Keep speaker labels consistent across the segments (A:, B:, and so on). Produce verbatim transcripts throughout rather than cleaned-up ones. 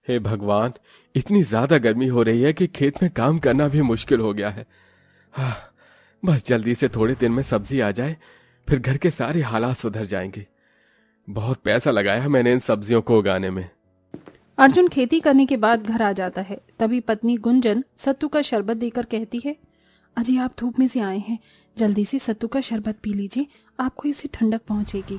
A: हे भगवान, इतनी ज्यादा गर्मी हो रही है कि खेत में काम करना भी मुश्किल हो गया है। हाँ, बस जल्दी से थोड़े दिन में सब्जी आ जाए, फिर घर के सारे हालात सुधर जाएंगे। बहुत पैसा लगाया मैंने इन सब्जियों को उगाने में।
B: अर्जुन खेती करने के बाद घर आ जाता है। तभी पत्नी गुंजन सत्तू का शरबत देकर कहती है, अजी आप धूप में से आए हैं, जल्दी से सत्तू का शरबत पी लीजिए, आपको इससे ठंडक पहुंचेगी।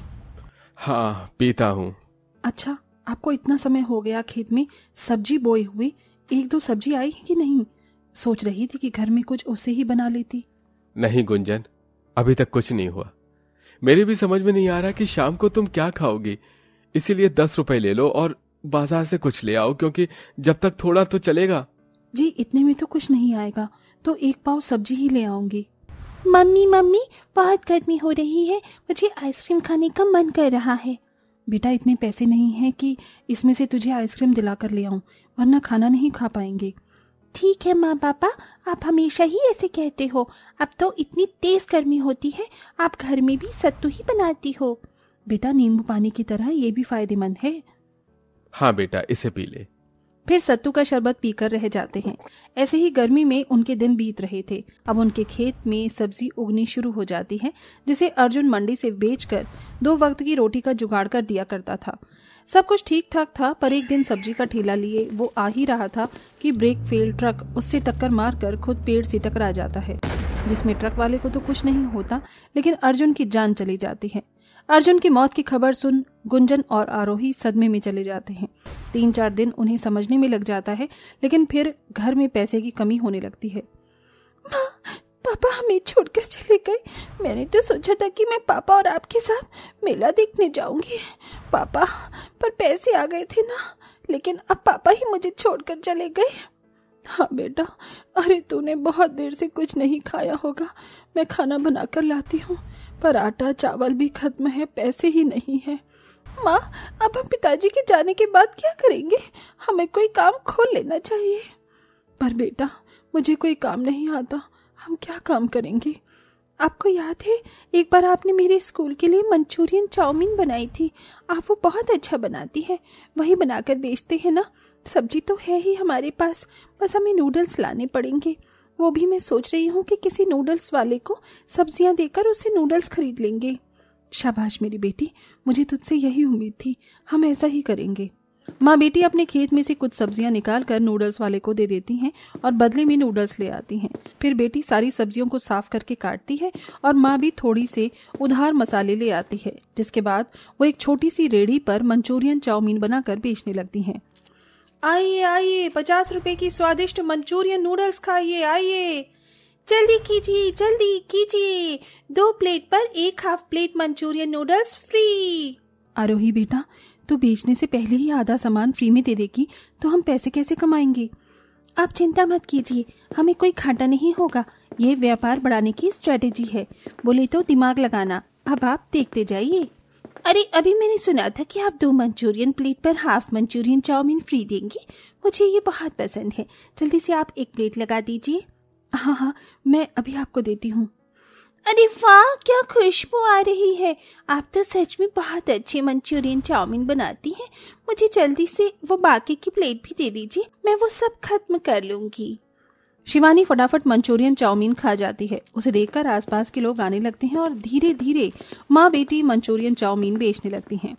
A: हाँ, पीता हूँ।
B: अच्छा, आपको इतना समय हो गया खेत में सब्जी बोए हुए, एक दो सब्जी आई है कि नहीं? सोच रही थी कि घर में कुछ उससे ही बना लेती।
A: नहीं गुंजन, अभी तक कुछ नहीं हुआ। मेरी भी समझ में नहीं आ रहा कि शाम को तुम क्या खाओगी, इसीलिए दस रुपए ले लो और बाजार से कुछ ले आओ, क्योंकि जब तक थोड़ा तो चलेगा।
B: जी इतने में तो कुछ नहीं आएगा, तो एक पाव सब्जी ही ले आऊंगी। मम्मी मम्मी बहुत गर्मी हो रही है, मुझे आइसक्रीम खाने का मन कर रहा है। बेटा इतने पैसे नहीं हैं कि इसमें से तुझे आइसक्रीम दिला कर ले आऊं, वरना खाना नहीं खा पाएंगे। ठीक है माँ पापा, आप हमेशा ही ऐसे कहते हो। अब तो इतनी तेज गर्मी होती है, आप घर में भी सत्तू ही बनाती हो। बेटा नींबू पानी की तरह ये भी फायदेमंद है।
A: हाँ बेटा, इसे पी ले।
B: फिर सत्तू का शरबत पीकर रह जाते हैं। ऐसे ही गर्मी में उनके दिन बीत रहे थे। अब उनके खेत में सब्जी उगनी शुरू हो जाती है, जिसे अर्जुन मंडी से बेचकर दो वक्त की रोटी का जुगाड़ कर दिया करता था। सब कुछ ठीक ठाक था, पर एक दिन सब्जी का ठेला लिए वो आ ही रहा था कि ब्रेक फेल ट्रक उससे टक्कर मारकर खुद पेड़ से टकरा जाता है, जिसमें ट्रक वाले को तो कुछ नहीं होता, लेकिन अर्जुन की जान चली जाती है। अर्जुन की मौत की खबर सुन गुंजन और आरोही सदमे में चले जाते हैं। तीन चार दिन उन्हें समझने में लग जाता है, लेकिन फिर घर में पैसे की कमी होने लगती है। माँ, पापा हमें छोड़कर चले गए। मैंने तो सोचा था कि मैं पापा और आपके साथ मेला देखने जाऊंगी पापा, पर पैसे आ गए थे ना, लेकिन अब पापा ही मुझे छोड़कर चले गए। हाँ बेटा, अरे तूने बहुत देर से कुछ नहीं खाया होगा, मैं खाना बनाकर लाती हूँ, पर आटा चावल भी खत्म है, पैसे ही नहीं है। माँ, अब हम पिताजी के जाने के बाद क्या करेंगे? हमें कोई काम खोल लेना चाहिए। पर बेटा मुझे कोई काम नहीं आता, हम क्या काम करेंगे? आपको याद है एक बार आपने मेरे स्कूल के लिए मंचूरियन चाउमीन बनाई थी, आप वो बहुत अच्छा बनाती है, वही बनाकर बेचते हैं ना। सब्जी तो है ही हमारे पास, बस हमें नूडल्स लाने पड़ेंगे। वो भी मैं सोच रही हूँ कि किसी नूडल्स वाले को सब्जियां देकर उससे नूडल्स खरीद लेंगे। शाबाश मेरी बेटी, मुझे तुझसे यही उम्मीद थी, हम ऐसा ही करेंगे। माँ बेटी अपने खेत में से कुछ सब्जियां निकाल कर नूडल्स वाले को दे देती हैं और बदले में नूडल्स ले आती हैं। फिर बेटी सारी सब्जियों को साफ करके काटती है और माँ भी थोड़ी से उधार मसाले ले आती है, जिसके बाद वो एक छोटी सी रेहड़ी पर मंचूरियन चाउमीन बनाकर बेचने लगती हैं। आइए आइए, पचास रुपए की स्वादिष्ट मंचूरियन नूडल्स खाइए, आइए जल्दी कीजिए जल्दी कीजिए, दो प्लेट पर एक half plate manchurian noodles free. Arohi बेटा, तू बेचने से पहले ही आधा सामान फ्री में दे देगी तो हम पैसे कैसे कमाएंगे? आप चिंता मत कीजिए, हमें कोई घाटा नहीं होगा, ये व्यापार बढ़ाने की स्ट्रेटेजी है, बोले तो दिमाग लगाना। अब आप देखते जाइए। अरे अभी मैंने सुना था कि आप दो मंचूरियन प्लेट पर हाफ मंचूरियन चाउमीन फ्री देंगी, मुझे ये बहुत पसंद है, जल्दी से आप एक प्लेट लगा दीजिए। हाँ हाँ, मैं अभी आपको देती हूँ। अरे वाह, क्या खुशबू आ रही है, आप तो सच में बहुत अच्छे मंचूरियन चाउमीन बनाती हैं, मुझे जल्दी से वो बाकी की प्लेट भी दे दीजिए, मैं वो सब खत्म कर लूंगी। शिवानी फटाफट मंचूरियन चाउमीन खा जाती है। उसे देखकर आसपास के लोग आने लगते हैं और धीरे धीरे माँ बेटी मंचूरियन चाउमीन बेचने लगती हैं।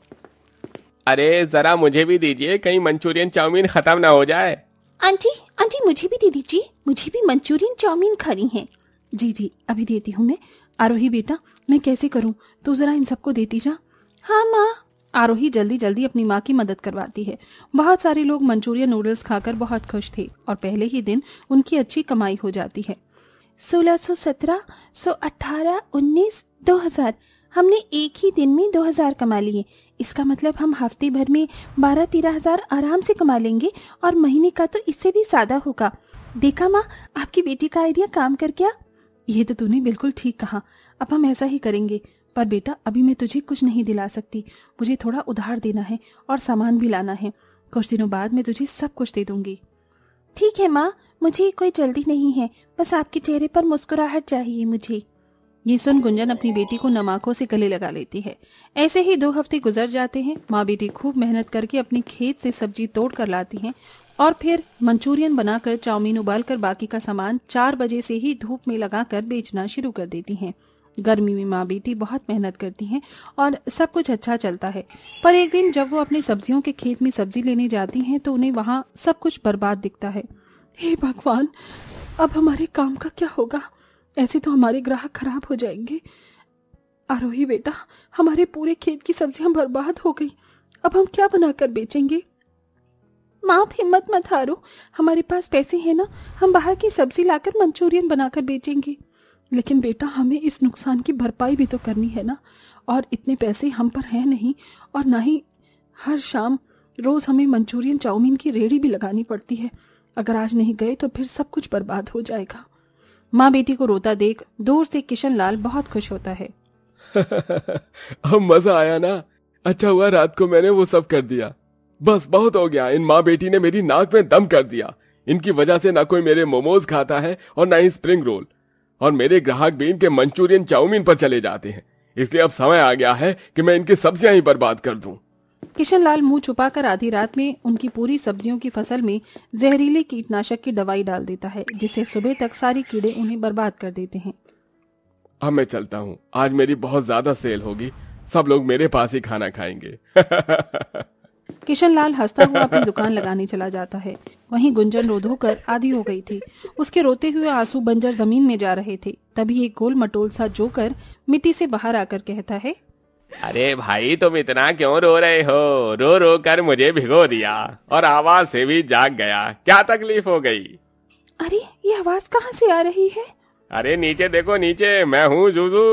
A: अरे जरा मुझे भी दीजिए, कहीं मंचूरियन चाउमीन खत्म ना हो जाए।
B: आंटी आंटी मुझे भी दे दीजिए, मुझे भी मंचूरियन चाउमीन खानी है। जी जी अभी देती हूँ मैं। आरोही बेटा, मैं कैसे करूँ, तू जरा इन सबको देती जा। हाँ माँ। आरोही जल्दी जल्दी अपनी माँ की मदद करवाती है। बहुत सारे लोग मंचूरियन नूडल्स खाकर बहुत खुश थे और पहले ही दिन उनकी अच्छी कमाई हो जाती है। सोलह सौ सत्रह सौ अठारह उन्नीस दो हजार, हमने एक ही दिन में दो हजार कमा लिए। इसका मतलब हम हफ्ते भर में बारह तेरह हजार आराम से कमा लेंगे और महीने का तो इससे भी ज्यादा होगा। देखा माँ, आपकी बेटी का आइडिया काम कर गया। ये तो तूने बिल्कुल ठीक कहा, अब हम ऐसा ही करेंगे। पर बेटा अभी मैं तुझे कुछ नहीं दिला सकती, मुझे थोड़ा उधार देना है और सामान भी लाना है, कुछ दिनों बाद मैं तुझे सब कुछ दे दूंगी। ठीक है माँ, मुझे कोई जल्दी नहीं है, बस आपके चेहरे पर मुस्कुराहट चाहिए मुझे। ये सुन गुंजन अपनी बेटी को नमाकों से गले लगा लेती है। ऐसे ही दो हफ्ते गुजर जाते हैं। माँ बेटी खूब मेहनत करके अपनी खेत से सब्जी तोड़ कर लाती हैं और फिर मंचूरियन बनाकर, चाउमीन उबालकर बाकी का सामान चार बजे से ही धूप में लगाकर बेचना शुरू कर देती हैं। गर्मी में माँ बेटी बहुत मेहनत करती हैं और सब कुछ अच्छा चलता है। पर एक दिन जब वो अपने सब्जियों के खेत में सब्जी लेने जाती हैं तो उन्हें वहाँ सब कुछ बर्बाद दिखता है। हे भगवान, अब हमारे काम का क्या होगा? ऐसे तो हमारे ग्राहक खराब हो जाएंगे। आरोही बेटा, हमारे पूरे खेत की सब्जियां बर्बाद हो गई। अब हम क्या बनाकर बेचेंगे? माँ, आप हिम्मत मत हारो, हमारे पास पैसे हैं ना, हम बाहर की सब्जी लाकर मंचूरियन बनाकर बेचेंगे। लेकिन बेटा, हमें इस नुकसान की भरपाई भी तो करनी है ना, और इतने पैसे हम पर हैं नहीं, और ना ही हर शाम रोज हमें मंचूरियन चाउमीन की रेहड़ी भी लगानी पड़ती है। अगर आज नहीं गए तो फिर सब कुछ बर्बाद हो जाएगा। माँ बेटी को रोता देख दूर से किशन लाल बहुत खुश होता है।
A: अब मजा आया ना? अच्छा हुआ रात को मैंने वो सब कर दिया। बस बहुत हो गया, इन माँ बेटी ने मेरी नाक में दम कर दिया। इनकी वजह से ना कोई मेरे मोमोज खाता है और ना ही स्प्रिंग रोल, और मेरे ग्राहक भी इनके मंचूरियन चाउमीन पर चले जाते हैं। इसलिए अब समय आ गया है कि मैं इनकी सब्जियां ही बर्बाद कर दूं।
B: किशन लाल मुंह छुपाकर आधी रात में उनकी पूरी सब्जियों की फसल में जहरीले कीटनाशक की दवाई डाल देता है, जिससे सुबह तक सारे कीड़े उन्हें बर्बाद कर देते हैं।
A: अब मैं चलता हूँ, आज मेरी बहुत ज्यादा सेल होगी, सब लोग मेरे पास ही खाना खाएंगे।
B: किशन लाल हंसता हुआ अपनी दुकान लगाने चला जाता है। वहीं गुंजन रो धो कर आधी हो गई थी। उसके रोते हुए आंसू बंजर जमीन में जा रहे थे। तभी एक गोल मटोल सा जोकर मिट्टी से बाहर आकर कहता है,
A: अरे भाई, तुम इतना क्यों रो रहे हो? रो रो कर मुझे भिगो दिया और आवाज से भी जाग गया। क्या तकलीफ हो गई?
B: अरे, ये आवाज कहाँ से आ रही है?
A: अरे नीचे देखो, नीचे मैं हूँ जूजू।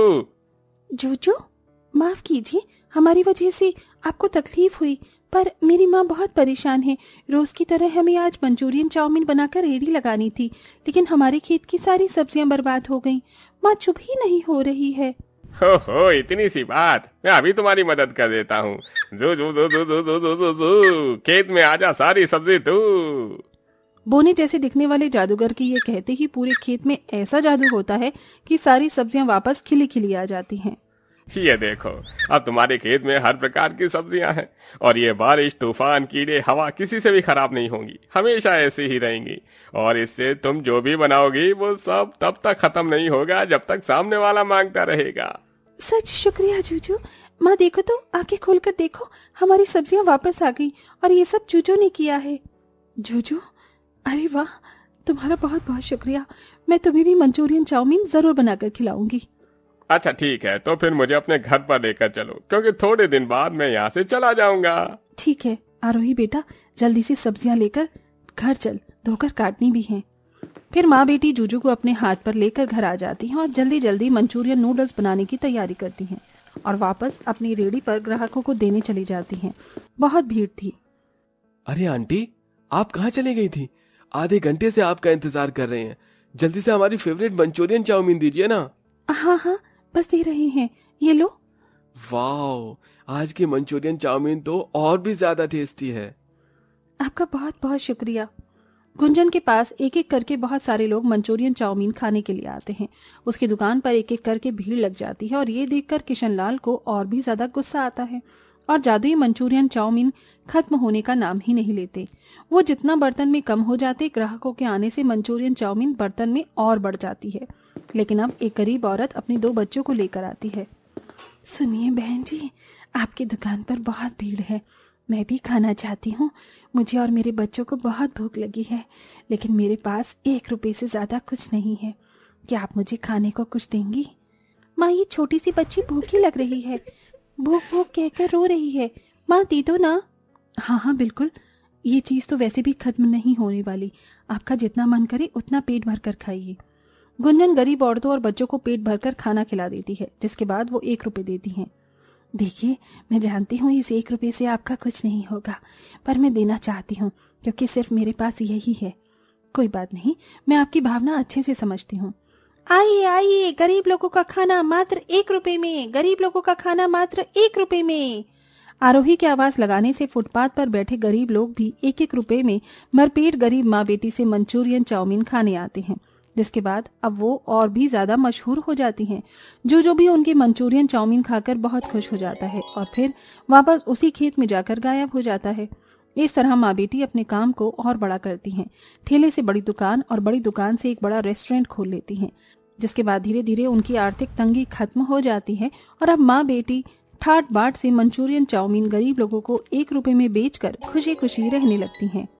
B: जूजू, माफ कीजिए, हमारी वजह से आपको तकलीफ हुई, पर मेरी माँ बहुत परेशान है। रोज की तरह हमें आज मंचूरियन चाउमीन बनाकर रेहड़ी लगानी थी, लेकिन हमारे खेत की सारी सब्जियां बर्बाद हो गईं। माँ चुप ही नहीं हो रही है।
A: हो हो, इतनी सी बात, मैं अभी तुम्हारी मदद कर देता हूँ। जू जू जू जू जू जू जू जू, खेत में आजा, सारी सब्जी तू।
B: बोने जैसे दिखने वाले जादूगर के ये कहते ही पूरे खेत में ऐसा जादू होता है कि सारी सब्जियां वापस खिली खिली आ जाती हैं।
A: ये देखो, अब तुम्हारे खेत में हर प्रकार की सब्जियां हैं, और ये बारिश, तूफान, कीड़े, हवा किसी से भी खराब नहीं होंगी, हमेशा ऐसी ही रहेंगी। और इससे तुम जो भी बनाओगी वो सब तब तक खत्म नहीं होगा जब तक सामने वाला मांगता रहेगा।
B: सच शुक्रिया जूजू। माँ देखो तो, आंखें खोलकर देखो, हमारी सब्जियां वापस आ गई, और ये सब जूजू ने किया है। जूजू, अरे वाह, तुम्हारा बहुत बहुत शुक्रिया। मैं तुम्हें भी मंचूरियन चाउमीन जरूर बनाकर खिलाऊंगी।
A: अच्छा ठीक है, तो फिर मुझे अपने घर पर लेकर चलो, क्योंकि थोड़े दिन बाद मैं यहाँ से चला जाऊंगा।
B: ठीक है आरोही बेटा, जल्दी से सब्जियां लेकर घर चल, धोकर काटनी भी हैं। फिर माँ बेटी जूजू को अपने हाथ पर लेकर घर आ जाती हैं और जल्दी जल्दी मंचूरियन नूडल्स बनाने की तैयारी करती हैं और वापस अपनी रेहड़ी पर ग्राहकों को देने चली जाती हैं। बहुत भीड़ थी।
A: अरे आंटी, आप कहाँ चली गई थी? आधे घंटे से आपका इंतजार कर रहे हैं। जल्दी से हमारी फेवरेट मंचूरियन चाउमीन दीजिए ना।
B: हाँ हाँ, बस दे रहे हैं, ये लो।
A: वाह, आज की मंचूरियन चाउमीन तो और भी ज्यादा टेस्टी है।
B: आपका बहुत बहुत शुक्रिया। गुंजन के पास एक एक करके बहुत सारे लोग मंचूरियन चाउमीन खाने के लिए आते हैं। उसकी दुकान पर एक एक करके भीड़ लग जाती है और ये देखकर किशन लाल को और भी ज्यादा गुस्सा आता है और जादुई मंचूरियन चाउमीन खत्म होने का नाम ही नहीं लेते। वो जितना बर्तन में कम हो जाते, ग्राहकों के आने से मंचूरियन चाउमीन बर्तन में और बढ़ जाती है। लेकिन अब एक गरीब औरत अपने दो बच्चों को लेकर आती है। सुनिए बहन जी, आपकी दुकान पर बहुत भीड़ है, मैं भी खाना चाहती हूँ। मुझे और मेरे बच्चों को बहुत भूख लगी है, लेकिन मेरे पास एक रुपए से ज्यादा कुछ नहीं है। क्या आप मुझे खाने को कुछ देंगी? माँ, ये छोटी सी बच्ची भूखी लग रही है, भूख भूख कहकर रो रही है। माँ दे दो ना। हाँ हाँ बिल्कुल, ये चीज तो वैसे भी खत्म नहीं होने वाली, आपका जितना मन करे उतना पेट भर कर खाइए। गुंजन गरीब औरतों और बच्चों को पेट भरकर खाना खिला देती है, जिसके बाद वो एक रुपए देती हैं। देखिए, मैं जानती हूँ इस एक रुपए से आपका कुछ नहीं होगा, पर मैं देना चाहती हूँ क्योंकि सिर्फ मेरे पास यही है। कोई बात नहीं, मैं आपकी भावना अच्छे से समझती हूँ। आइए आइए, गरीब लोगों का खाना मात्र एक रुपए में, गरीब लोगों का खाना मात्र एक रुपए में। आरोही की आवाज लगाने से फुटपाथ पर बैठे गरीब लोग भी एक एक रुपए में मरपेट गरीब माँ बेटी से मंचूरियन चाउमीन खाने आते हैं। जिसके बाद अब वो और भी ज्यादा मशहूर हो जाती हैं। जो जो भी उनके मंचूरियन चाउमीन खाकर बहुत खुश हो जाता है और फिर वापस उसी खेत में जाकर गायब हो जाता है। इस तरह माँ बेटी अपने काम को और बड़ा करती हैं। ठेले से बड़ी दुकान और बड़ी दुकान से एक बड़ा रेस्टोरेंट खोल लेती हैं, जिसके बाद धीरे धीरे उनकी आर्थिक तंगी खत्म हो जाती है और अब माँ बेटी ठाट बाट से मंचूरियन चाउमीन गरीब लोगों को एक रुपए में बेचकर खुशी खुशी रहने लगती हैं।